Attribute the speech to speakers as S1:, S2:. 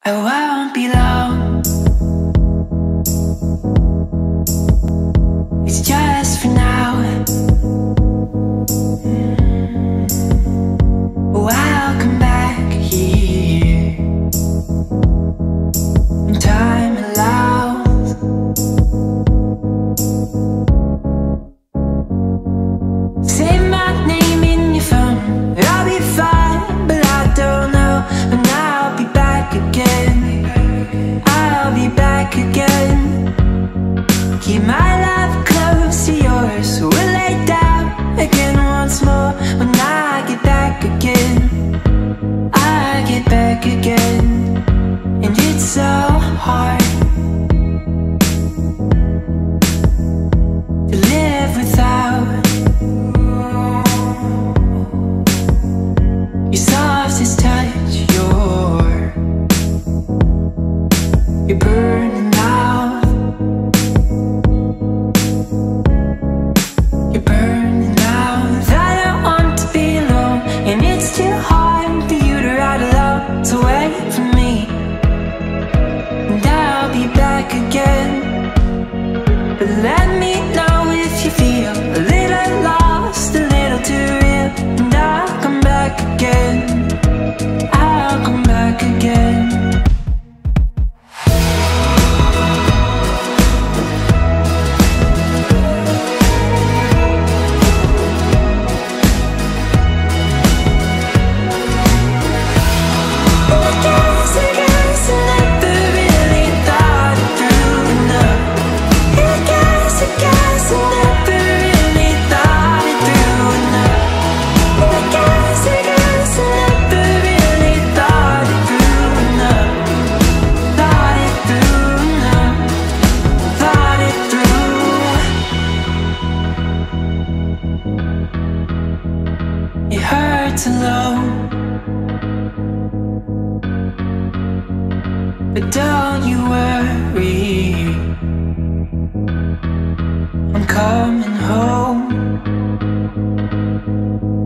S1: I won't be long. It's just for now. I'll come back here when time allows. Say my name in your phone, I'll be fine, but I don't know when I'll be back again. I'll be back again. Keep my love close to yours. We'll lay down again once more when I get back again. I get back again. And it's so hard to live without your softest touch. You're burning out. You're burning out. I don't want to be alone, and it's too hard for you to ride alone. So wait for me, and I'll be back again. But let me know if you feel a little lost, a little too real, and I'll come back again. I'll come back again. It hurts alone, but don't you worry, I'm coming home.